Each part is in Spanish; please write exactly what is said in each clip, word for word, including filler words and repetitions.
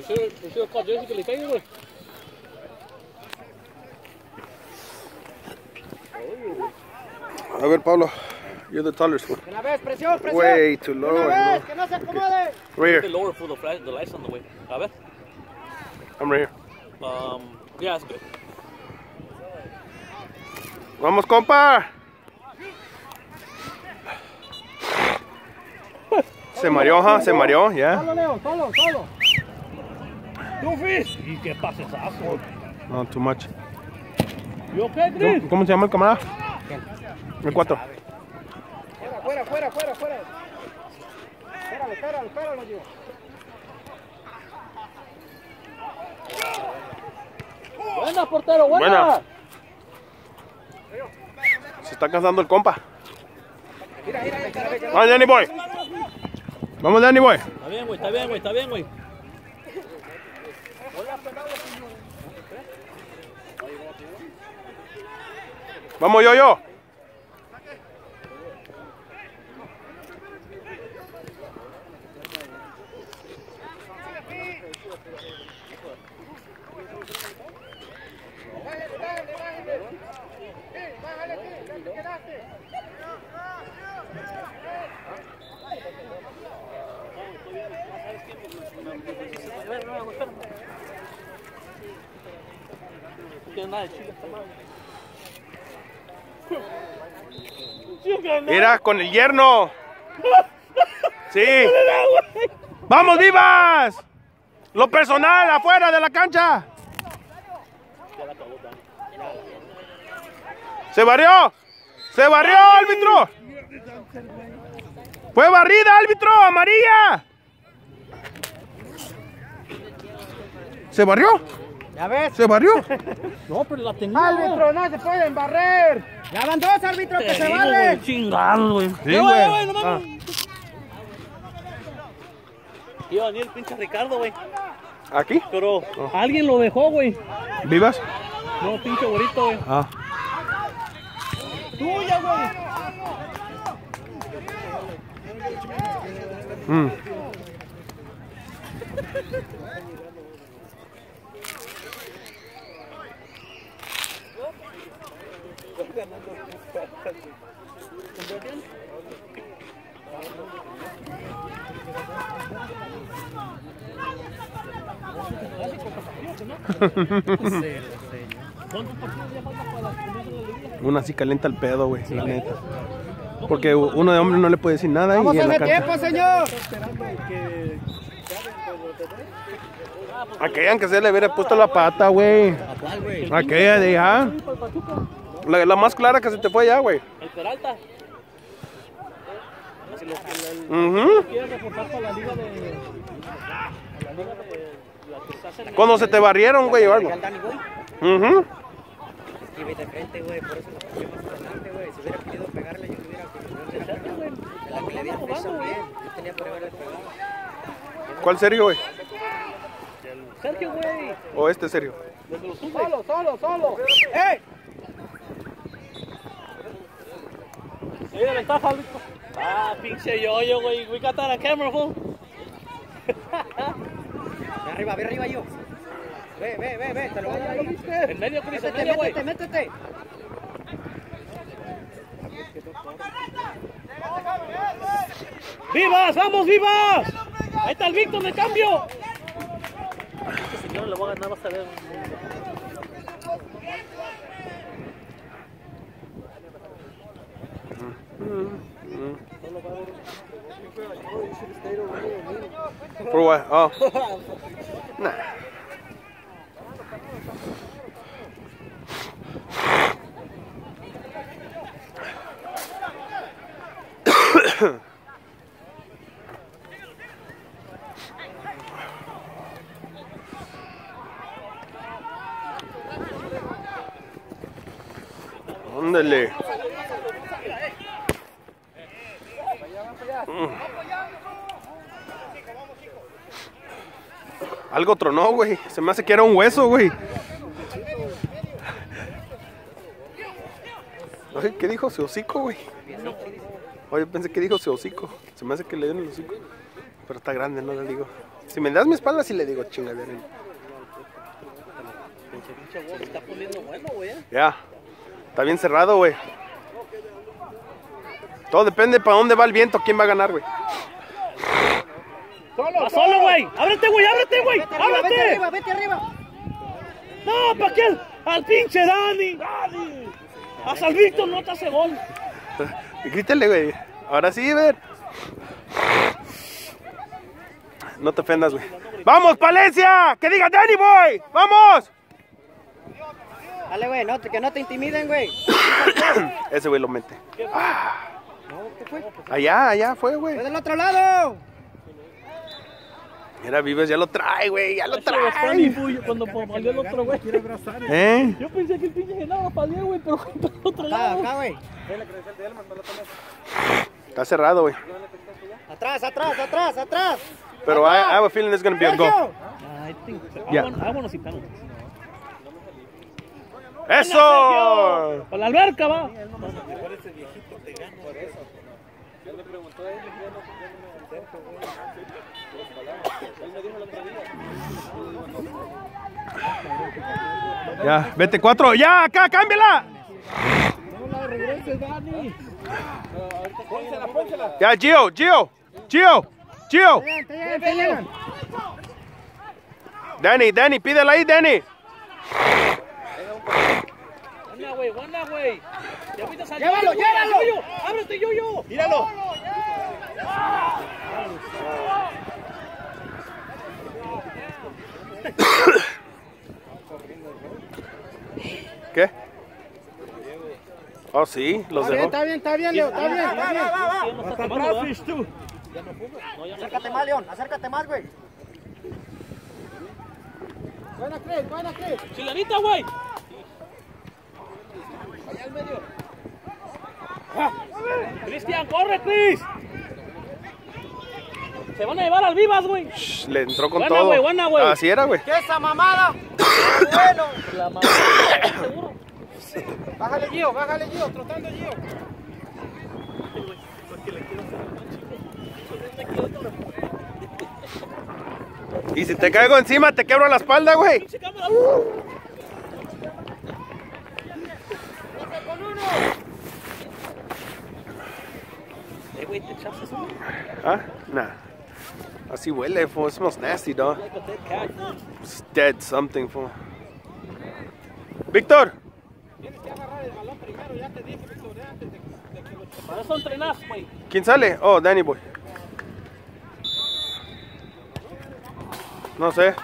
que le caiga, güey. A ver, Pablo. You're the tallest one. Una vez, presión, presión. Way too low. Una vez, No. que no se acomode. Right here. The lower for the flash, the lights on the way. A ver. I'm right here. Um, yeah, that's good. Vamos, compa. Se mareó, huh? Se mareó, yeah. Solo, Leo, solo, solo. Two fish. ¿Y qué pasa eso? No, too much. ¿Y okay, Chris? ¿Cómo se llama el camarada? El cuatro. Fuera, fuera, fuera, fuera. Espéralo, espéralo, espéralo, yo. Buena, portero, buena. Buena. Se está cansando el compa. Mira, mira, mira. Vamos, Danny Boy. Vamos, Danny Boy. Está bien, güey, está bien, güey, está bien, güey. Vamos, yo, yo. Mira, con el yerno. Sí. ¡Vamos, vivas! Lo personal, afuera de la cancha. ¡Se barrió! ¡Se barrió, árbitro! ¡Fue barrida, árbitro! ¡Amarilla! ¿Se barrió? Ya ves. ¿Se barrió? No, pero la tenía. Árbitro, no se pueden barrer. Ya van dos, árbitro, que se barren. Chingado, güey. Sí, güey. No mames. Iba a venir el pinche Ricardo, güey. ¿Aquí? Pero alguien lo dejó, güey. ¿Vivas? No, pinche güerito, güey. Ah. Tuya, güey. Mm. Una así calienta el pedo, güey, la neta. Porque uno de hombre no le puede decir nada. Vamos y en a la ver cancha... tiempo, señor. Aquella que se le hubiera puesto la pata, güey. Aquella de allá. La, la más clara que se te fue allá, güey. El Peralta. Uh-huh. Cuando se te barrieron, güey, o algo. Uh-huh. Y ve de frente, güey, por eso lo puse más adelante, güey. Si hubiera querido pegarle, yo hubiera pegado. La que le había puesto bien, yo tenía que haberle pegado. ¿Cuál serio, güey? Sergio, güey. ¿O este serio? Solo, solo, solo. ¡Eh! Sí, de ventaja, árbitro. Ah, pinche yo-yo, güey. We got that on camera, fool. Ve arriba, ve arriba yo. Ve, ve, ve, ve, te lo voy a ir. En medio, Cris, en Métete, medio, güey. métete, métete. ¡Vivas! ¡Vamos, vivas! Ahí está el Víctor de cambio. Este señor le voy a ganar, vas a ver. For what? Oh. Nah. Ándale. Mm. Algo tronó, güey. Se me hace que era un hueso, güey. Oye, ¿qué dijo? ¿Se hocico, güey? Oye, pensé que dijo se hocico. Se me hace que le dio en el hocico. Pero está grande, no le digo. Si me das mi espalda, sí le digo chingadera. Se está poniendo bueno, güey. Ya. Está bien cerrado, güey. Todo depende para dónde va el viento, quién va a ganar, güey. ¡Va solo, güey! ¡Ábrete, güey! ¡Ábrete, güey! ¡Ábrete! Vete arriba, vete arriba. ¡No, pa' quién! ¡Al pinche Dani! ¡Dani! ¡Hasta el Víctor no te hace gol! Grítale, güey. Ahora sí, ver. No te ofendas, güey. ¡Vamos, Palencia! ¡Que diga Danny Boy! ¡Vamos! Dale, güey, no, que no te intimiden, güey. Ese güey lo mete. Ah. No, ¿qué fue? Allá, allá fue, güey. ¡Fue del otro lado! Mira, Vives ya lo trae, güey. Ya lo Funny, trae. güey, cuando valió el otro, güey. ¿Eh? Yo pensé que el pinche Genaro palía, güey, pero fue por el otro Acá, lado. acá, güey. Está cerrado, güey. Atrás, atrás, atrás, atrás. Pero I, I have a feeling it's gonna be a goal. I think so. Yeah. I want, I want to see penalties. ¡Eso! ¡Para la alberca, va! Ya, vete cuatro. Ya, acá, cámbiala. No la regreses, Dani. Ya, Gio, Gio, Gio, Gio. Te llegan, te llegan. Danny, Danny, pídela ahí, Danny. Buena, güey, buena, güey. Ya ahorita salió. Llévalo, güey, llévalo. Yuyo. ¡Ábrete, Yuyo! Míralo. ¿Qué? Oh, sí, los dejó. Está bien, está bien, Leo, está bien, está bien. No está tomando, ¿verdad? tú. Acércate más, León, acércate más, güey. Buena, Cris, buena, Cris. ¡Chilenita, güey! ¡Cristian, corre, Cris! Se van a llevar al Vivas, güey. Shh, le entró con Buena, todo. güey, buena, güey. Así era, güey. ¿Qué esa mamada? Bueno. La mamá, seguro. Bájale, Gio, bájale, Gio, trotando, Gio. Y si te caigo encima, te quebro la espalda, güey. Pinche cámara, uh. Eh, güey, te echas eso. ¿Ah? Nah. Así huele, fool. It smells nasty, dog. Like a dead cat. It's dead something, fool. Víctor. Para eso entrenas, güey. ¿Quién sale? Oh, Danny Boy. No sé.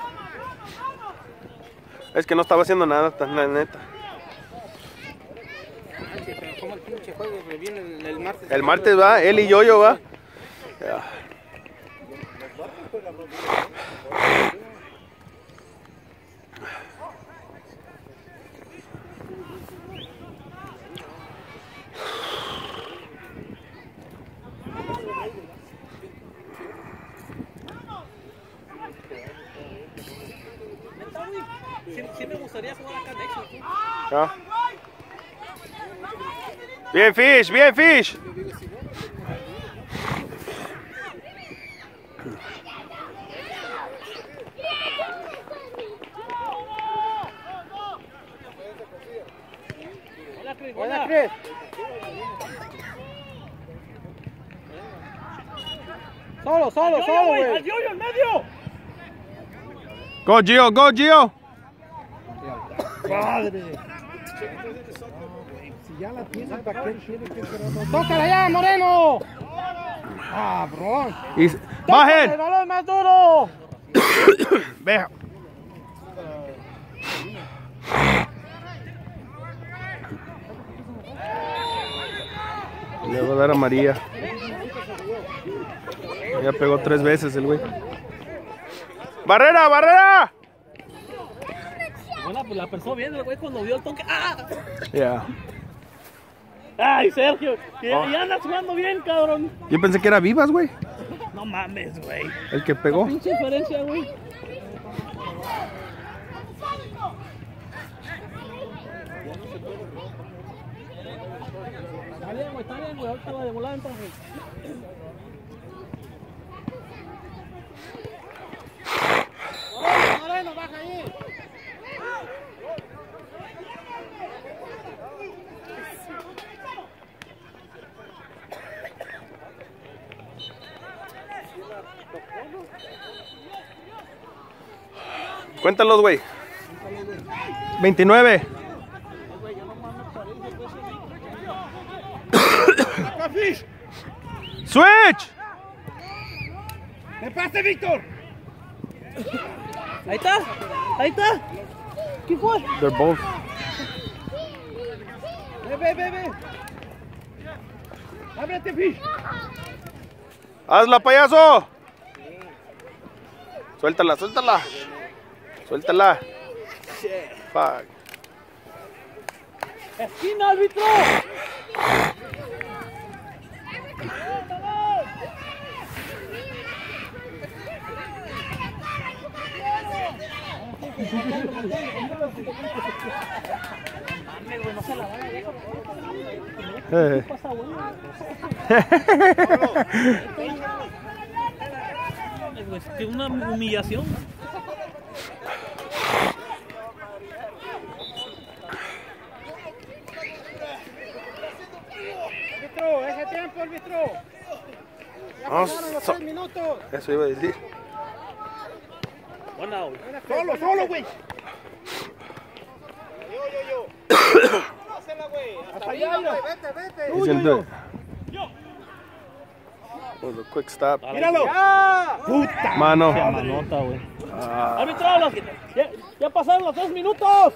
Es que no estaba haciendo nada, tan la neta. ¿Cómo el pinche juego viene el martes? El martes va, él y yo, yo va. Ya. Sí, sí me gustaría jugar acá en México. Ya. Bien, Fish, bien, Fish. Hola, Cris, Buena, buena. Cris. Solo, solo, Al solo, yoyo, güey, al güey. yoyo en medio. Go, Gio, go, Gio. Padre. Si ya la tiene, ¿para qué tiene que ser? ¡Tócala ya, Moreno! ¡Cabrón! Y, ¡El bajen. balón más duro! Ve. Le voy a dar a María. Ya pegó tres veces el güey. ¡Barrera, barrera! Bueno, pues la pensó bien el güey cuando vio el toque. ¡Ah! Ya. ¡Ay, Sergio! Y, Oh. y andas jugando bien, cabrón. Yo pensé que era Vivas, güey. No mames, güey. El que pegó. Pinche diferencia, güey. Está bien, güey, está bien, güey. Ahorita va de volada entonces. Cuéntalos, güey. veintinueve. Switch. ¡Me pase, Víctor! Ahí está, ahí está. ¿Qué fue? They're both. Ve, ve, ve, ve. Ábrete, Fish. Hazla, payaso. Suéltala, suéltala. Suéltala. Fuck. Esquina, árbitro. Eh. Es una humillación. Árbitro, ese tiempo, árbitro. Ya Vamos, pasaron los so- tres minutos. Eso iba a decir. Buena, güey. Solo, solo, güey. Yo, yo, yo. Hacela, güey. Hasta allá, güey. Vete, vete. He's gonna do it. Was a quick stop. Míralo. ¡Ya! ¡Puta! Mano. Manota, güey. Ah, Árbitro, los- ya, ya pasaron los dos minutos.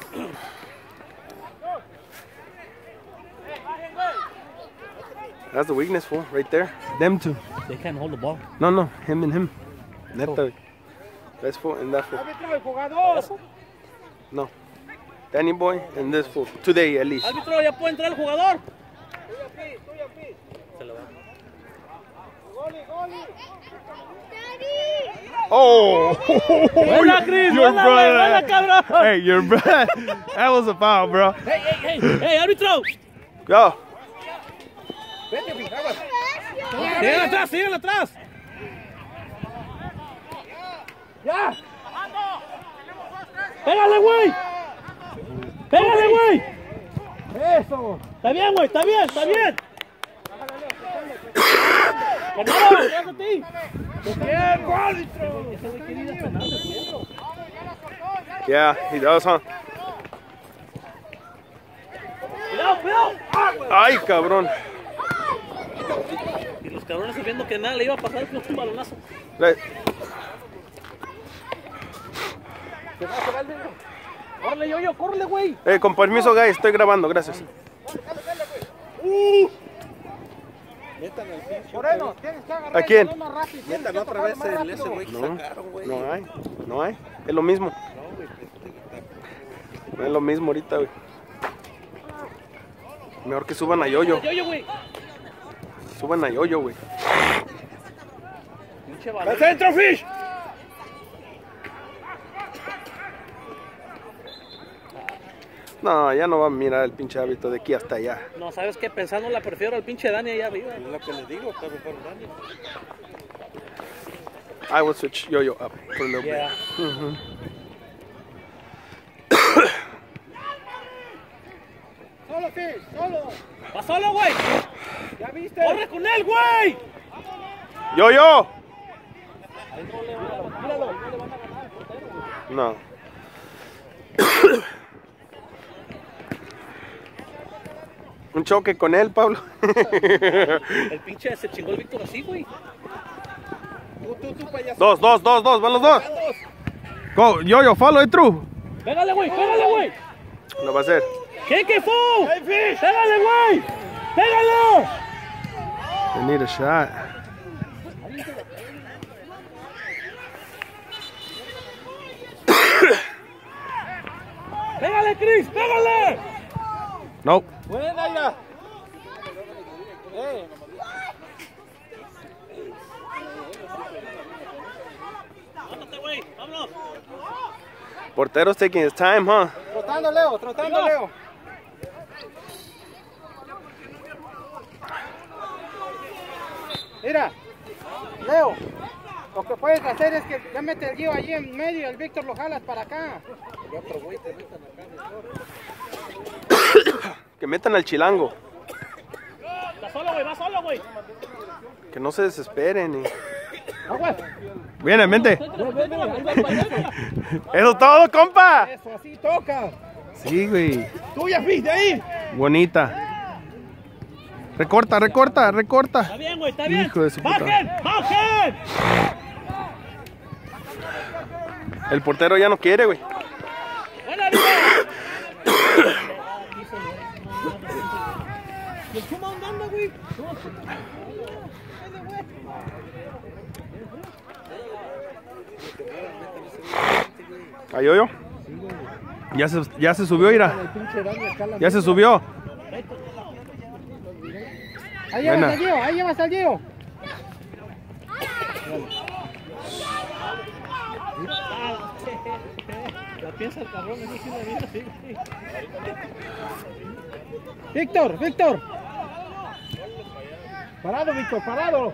that's the weakness, fool, right there. Them two. They can't hold the ball. No, no, him and him. Neta. This fool and that fool. Árbitro, el jugador. No. Danny boy and this fool. Today, at least. Árbitro, ya puede entrar el jugador. Se lo va. Goli, goli. Oh! Buena, Chris. Your Buena, güey, buena, brother. cabrón. Hey, your brother. That was a foul, bro. Hey, hey, hey, hey, árbitro. Yo. Vete, Fish, aguas. Sigan atrás, sigan atrás. ¡Ya! Pégale, güey. Pégale, güey. ¡Eso! Está bien, güey, está bien, está bien. Ganaron, gracias a ti. ¡Bien, árbitro! Yeah, he does, huh? Cuidado, cuidado. Ay, cabrón. Y los cabrones sabiendo que nada le iba a pasar con un balonazo. Right. Córrele, yo, yo, córrele, güey. Eh, con permiso, guys, estoy grabando, gracias. Moreno, tienes que agarrar ¿A quién? el balón más rápido. Tienes que tocarlo más rápido. No, no hay, no hay. Es lo mismo. No es lo mismo ahorita, güey. Mejor que suban a Yoyo. Yo, yo, güey. Suban a Yoyo, güey. Pinche balón. ¡Al centro, Fish! No, ya no va a mirar el pinche hábito de aquí hasta allá. No, ¿sabes qué? Pensando la prefiero al pinche Dani allá arriba. Es lo que les digo, está mejor Dani. I will switch Yoyo up for a little Yeah. bit. Mhm. ¡Solo, Fish! ¡Solo! ¡Va solo, güey! ¿Ya viste? ¡Corre con él, güey! Yoyo. Míralo, no le van a ganar al portero, güey. No. Un choque con él, Pablo. El pinche se chingó el Víctor así, güey. Tú, tú, tú, payaso. Dos, dos, dos, dos, van los dos. Go, Yoyo, follow it through. Pégale, güey, pégale, güey. Lo va a hacer. ¿Qué, qué fue? Pégale, güey. Pégalo. They need a shot. Pégale, Chris, pégale. Nope. Buena ya. Eh. Ándate, güey, vámonos. Portero's taking his time, huh? Trotando, Leo, trotando, Leo. Mira, Leo, lo que puedes hacer es que ya mete el guío allí en medio y el Víctor lo jalas para acá. Que metan al chilango. Va solo, güey, va solo, güey. Que no se desesperen. Y... Viene, vente. Ven, ven, ven, ahí va el payaso. Eso es todo, compa. Eso, así toca. Sí, güey. Tuya, Fish, de ahí. Bonita. Recorta, recorta, recorta. Está bien, güey, está bien. Hijo de su puta. ¡Bajen! ¡Bajen! El portero ya no quiere, güey. ¡Buena, Viva! ¿Y el Chuma dónde anda, güey? Ahí yo. Ya se, ya se subió, Ira. Ya se subió. Ahí llevas Buena. al Gio, ahí llevas al Gio. La piensa el cabrón, es que la vida así. Víctor, Víctor. Parado, Víctor, parado.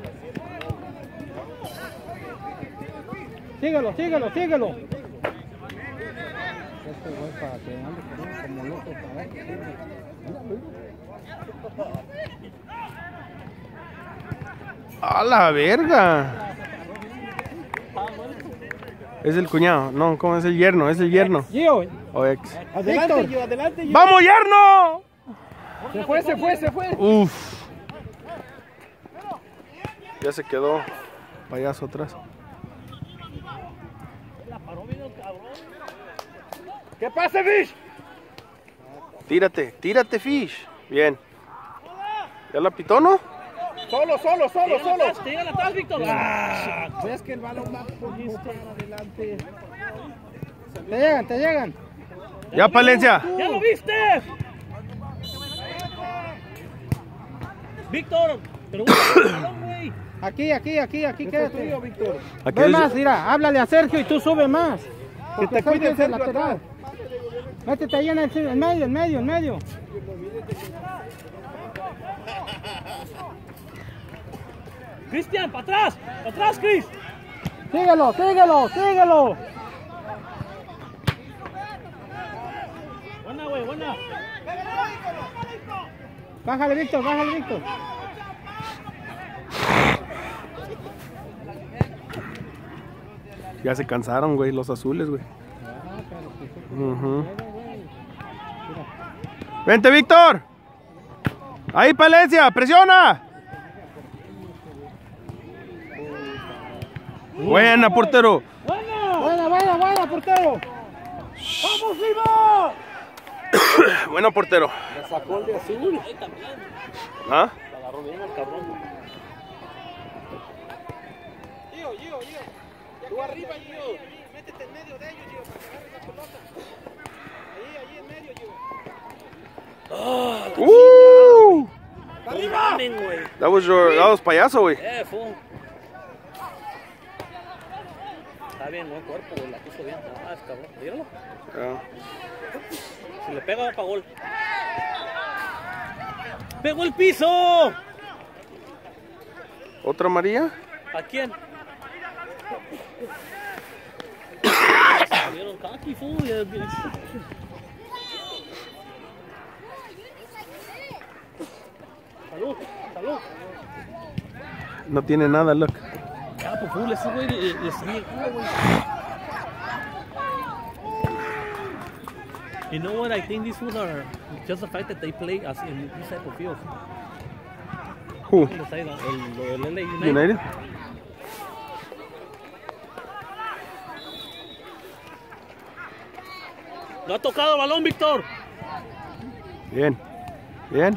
Síguelo, síguelo, síguelo. Este güey para que ande como loco para ver. A la verga. Es el cuñado. No, ¿cómo es el yerno? Es el yerno. Gio, O ex. adelante, Víctor. Adelante, Gio. ¡Vamos, yerno! se fue, se fue, se fue. Uf. Ya se quedó payaso atrás. La paró bien el cabrón. ¿Qué pasa, Fish? Tírate, tírate, Fish. Bien. ¿Ya la pitó, no? Solo, solo, solo, solo. Te llega atrás, Víctor. ¡Ah! ¿Ves que el balón va por adelante? Te llegan, te llegan. Ya, Palencia. ¡Ya lo viste! Víctor, pero un güey. Aquí, aquí, aquí, aquí, quédate. Víctor. Aquí Ve es- más, mira, háblale a Sergio y tú sube más. Que te Sergio cuide es el Sergio lateral. atrás. Métete ahí en el en medio, en medio, en medio. Cristian, para atrás, para atrás, Cris. Síguelo, síguelo, síguelo. Buena, güey, buena. Bájale, Víctor, bájale, Víctor. Ya se cansaron, güey, los azules, güey. Ujú. Vente, Víctor. Ahí, Palencia, presiona. Buena, portero. Buena. Buena, buena, buena, portero. ¡Vamos, Viva! Buena, portero. Me sacó el de azul. Ahí también. ¿Ah? La agarró bien el cabrón. Gio, Gio, Gio. Tú arriba, Gio. Métete en medio de ellos, Gio, para que agarres la pelota. Ahí, ahí en medio, Gio. Uh, ¡No mamen, güey! that was your, that was payaso, güey. Eh, fu. Está bien, buen cuerpo, güey. La puso bien. Ah, es cabrón. Míralo. Ah. Si le pega, va para gol. ¡Pegó el piso! ¿Otra María? ¿A quién? Salieron caqui, fu. Salud, salud. No tiene nada, look. Ah, pues full, ese güey le, le sigue el culo, güey. You know what? I think these fools are just the fact that they play as in this type of field. Who? El, el, el L A United. United. No ha tocado el balón, Víctor. Bien. Bien.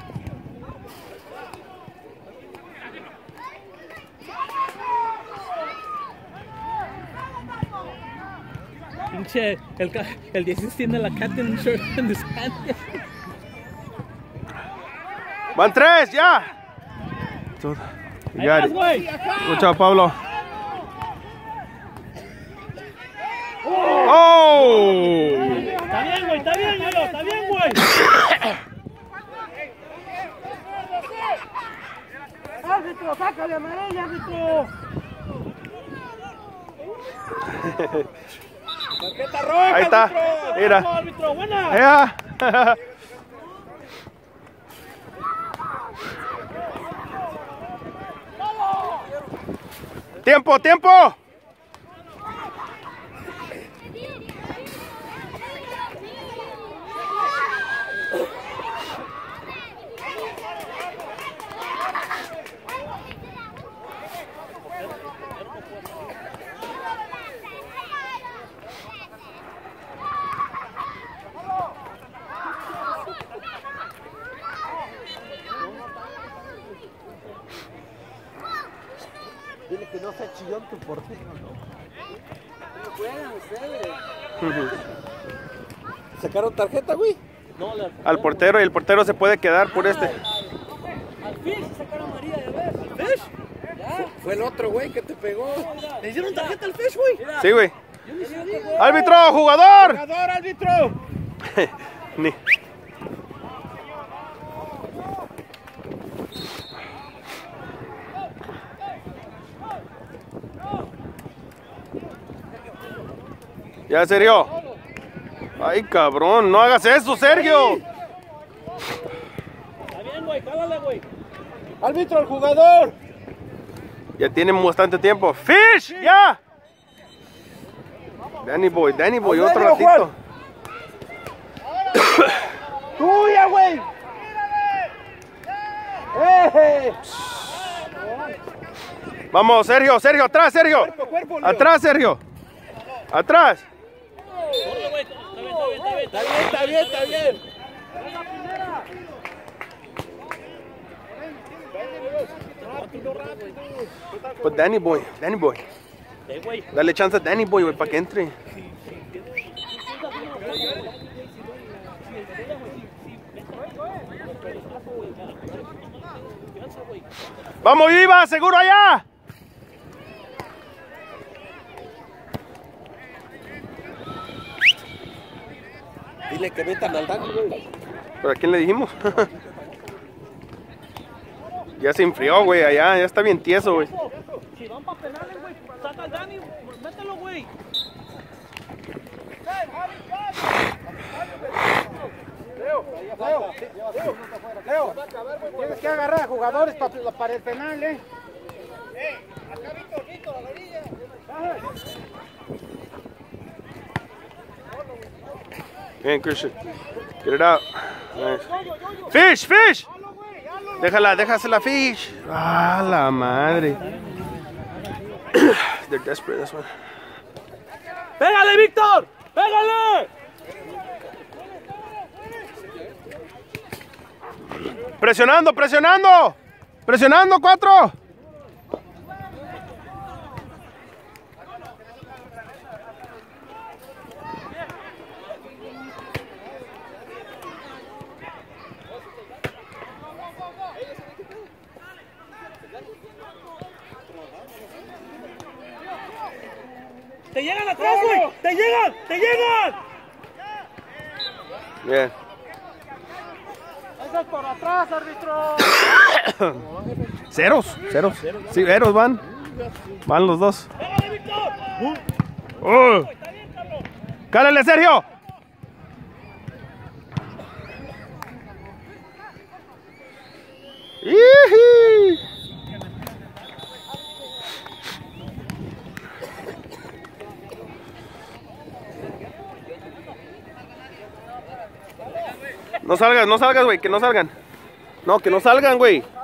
Pinche, el, ca- el dieciséis tiene la captain shirt en his hand. Van tres, ya. You Ahí got vas, it. güey. Good job, Pablo. Oh. Está bien, güey, está bien, güey, está bien, güey. Árbitro, sácale amarilla, árbitro. Tarjeta roja, Ahí está. árbitro. Mira. Vamos, árbitro, buena. Ya. Tiempo, tiempo. Dile que no sea chillón tu portero, ¿no? ¿Cómo juegan ustedes? ¿Sacaron tarjeta, güey? No, la... Al portero, y el portero se puede quedar por este. Al Fish sacaron María, ya ves. ¿Al Fish? Ya. Fue el otro, güey, que te pegó. ¿Le hicieron tarjeta al Fish, güey? Sí, güey. Yo ni sabía, güey. ¡Árbitro, jugador! ¡Jugador, árbitro! Ni. Ya, Sergio. Ay, cabrón, no hagas eso, Sergio. Está bien, güey, cálale, güey. ¡Árbitro, el jugador! Ya tienen bastante tiempo. ¡Fish! ¡Ya! Danny Boy, Danny Boy, otro medio, ratito. ¡Tuya, güey! ¡Eh! Vamos, Sergio, Sergio, atrás, Sergio. Cuerpo, cuerpo, Leo. Atrás, Sergio. Atrás. Corre, güey. Está bien, está bien, está bien. Está bien, está bien, está bien. Pues Danny Boy, Danny Boy. Eh, güey. Dale chance a Danny Boy, güey, para que entre. Vamos, viva, seguro allá. Dile que metan al Dani, güey. ¿Pero a quién le dijimos? Ya se enfrió, güey, allá, ya está bien tieso, güey. Si van para penales, güey, saca al Dani, mételo, güey. Leo, Leo, Leo, tienes que agarrar a jugadores para, para el penal, eh. Acá, Víctor, Víctor, a la orilla. Bien, Christian. Get it out. Nice. Fish, fish. Déjala, déjasela, Fish. Ah, la madre. They're desperate, that's why. ¡Pégale, Víctor! ¡Pégale! Presionando, presionando. Presionando, cuatro. ¡Te llegan atrás, güey! ¡Te llegan! ¡Te llegan! Bien. Eso es por atrás, árbitro. Ceros, ceros. Sí, ceros van. Van los dos. ¡Pégale, Víctor! Oh. ¡Está bien, cabrón! ¡Cálale, Sergio! ¡Iji! No salgas, no salgas, güey, que no salgan. No, que no salgan, güey.